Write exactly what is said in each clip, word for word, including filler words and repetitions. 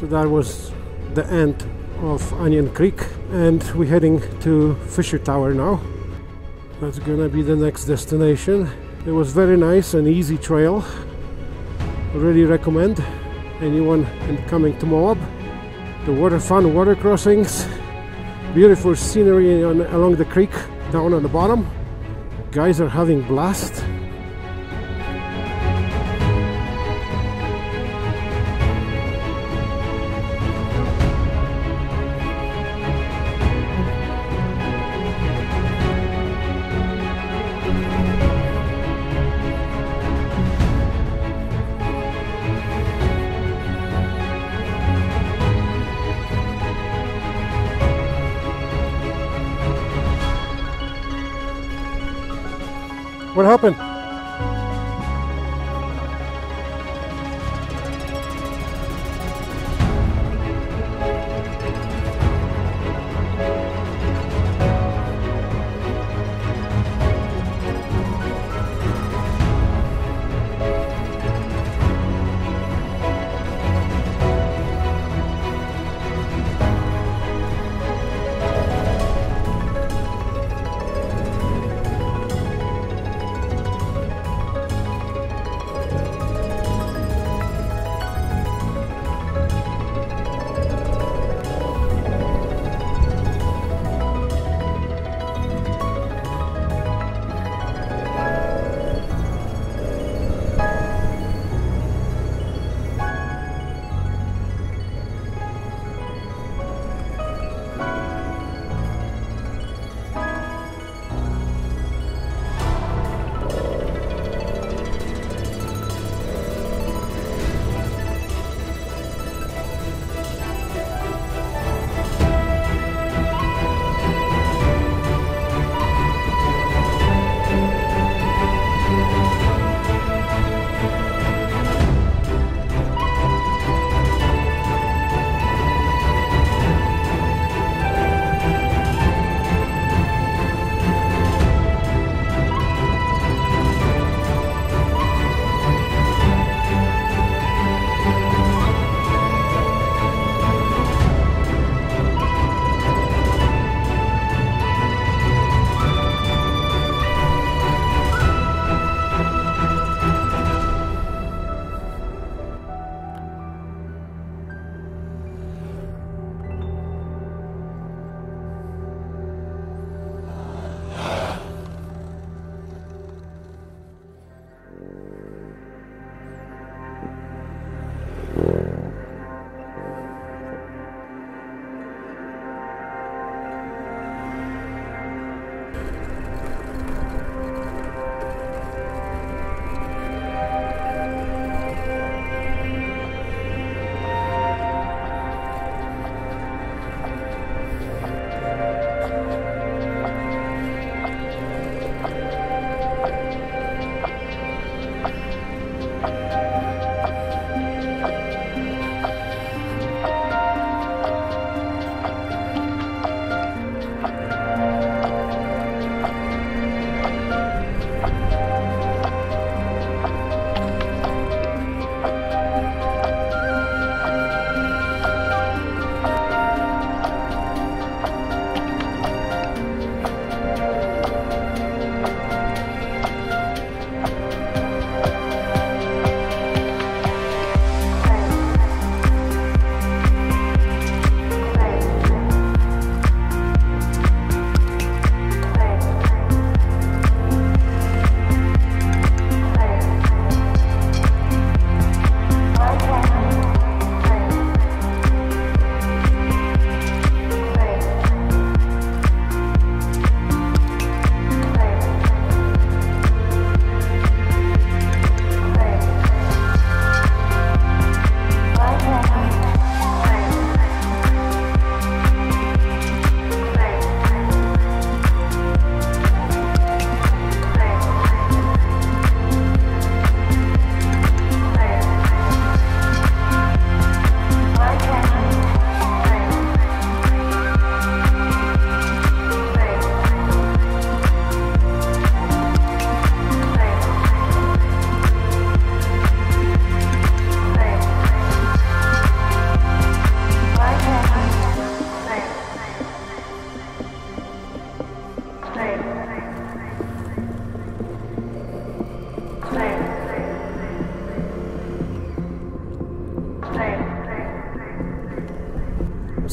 that was the end of Onion Creek, and we're heading to Fisher Tower now. That's gonna be the next destination. It was very nice and easy trail. Really recommend anyone coming to Moab. The water, fun water crossings, beautiful scenery on, along the creek down on the bottom. Guys are having blast. What happened?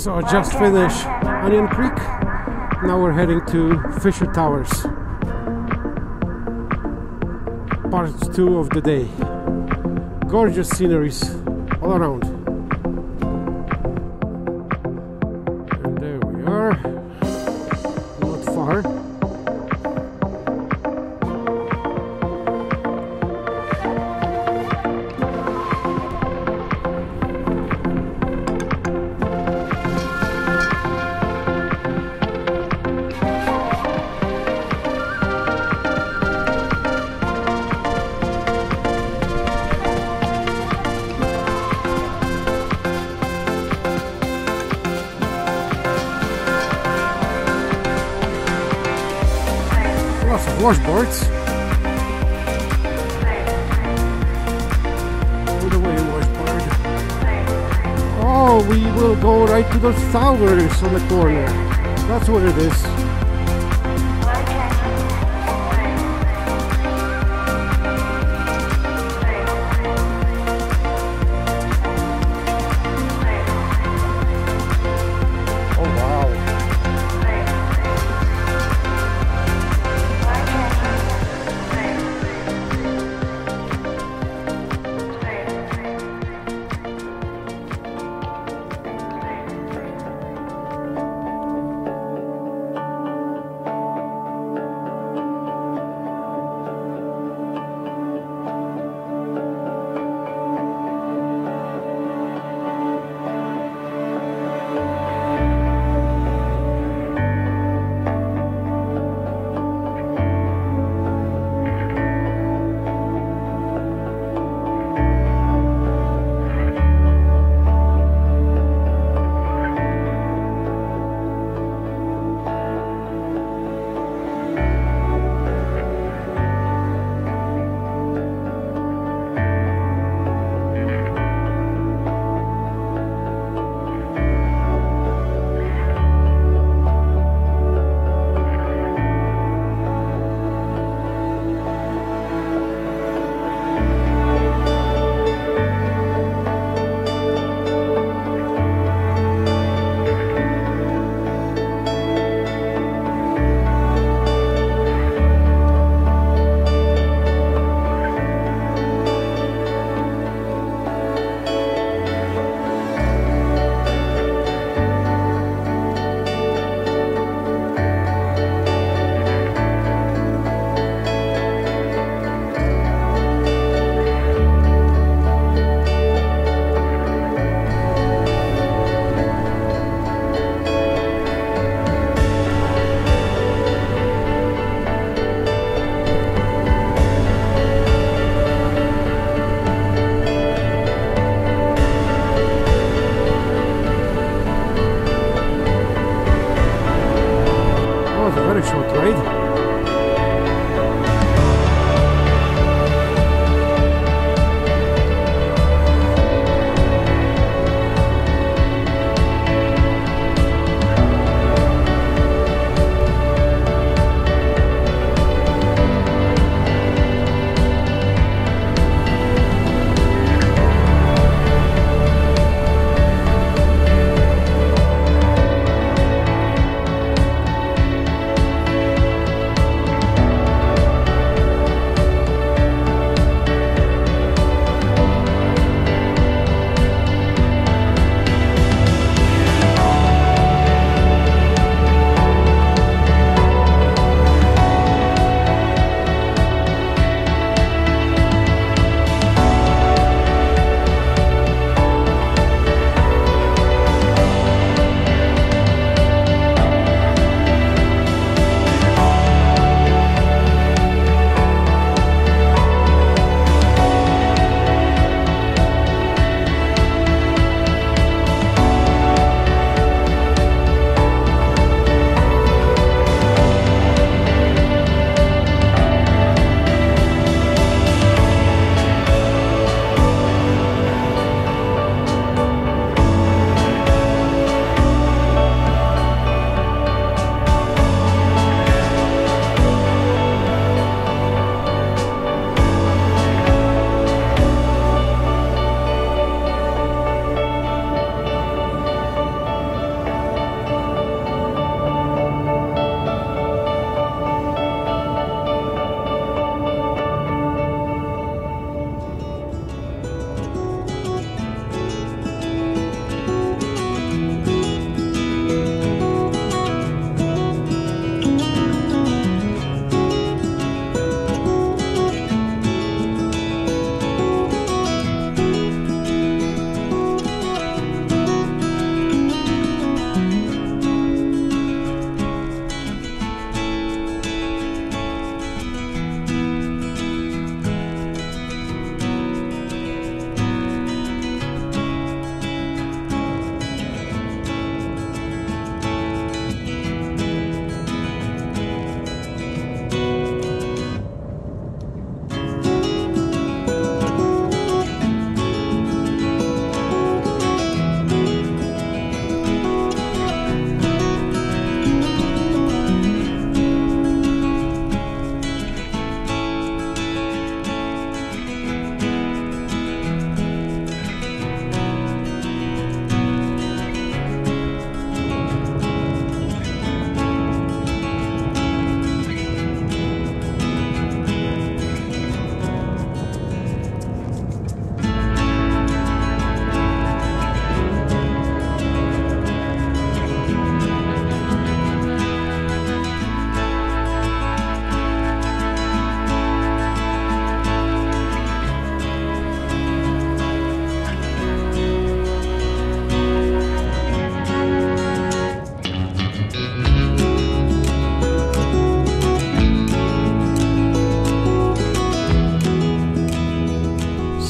So just finished Onion Creek. Now we're heading to Fisher Towers. Part two of the day. Gorgeous sceneries all around. And there we are. Not far. Lots of washboards. Put away washboard. Oh, we will go right to those towers on the corner. That's what it is. Oh wow. Short ride.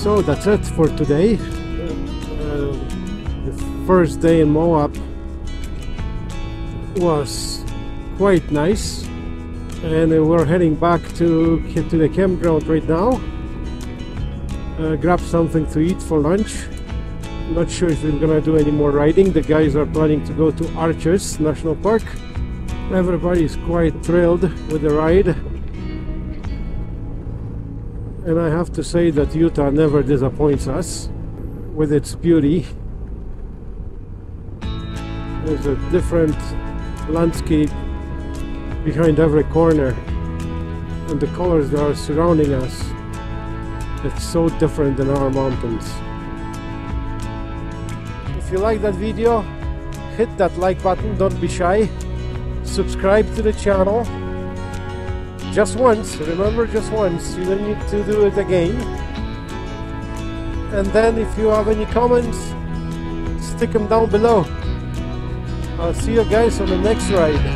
So that's it for today. Uh, the first day in Moab was quite nice, and uh, we're heading back to to the campground right now. Uh, grab something to eat for lunch. Not sure if we're gonna do any more riding. The guys are planning to go to Arches National Park. Everybody is quite thrilled with the ride, and I have to say that Utah never disappoints us with its beauty. There's a different landscape behind every corner, and the colors that are surrounding us, it's so different than our mountains. If you like that video, hit that like button, don't be shy. Subscribe to the channel. Just once, remember, just once, you don't need to do it again. And then if you have any comments, stick them down below. I'll see you guys on the next ride.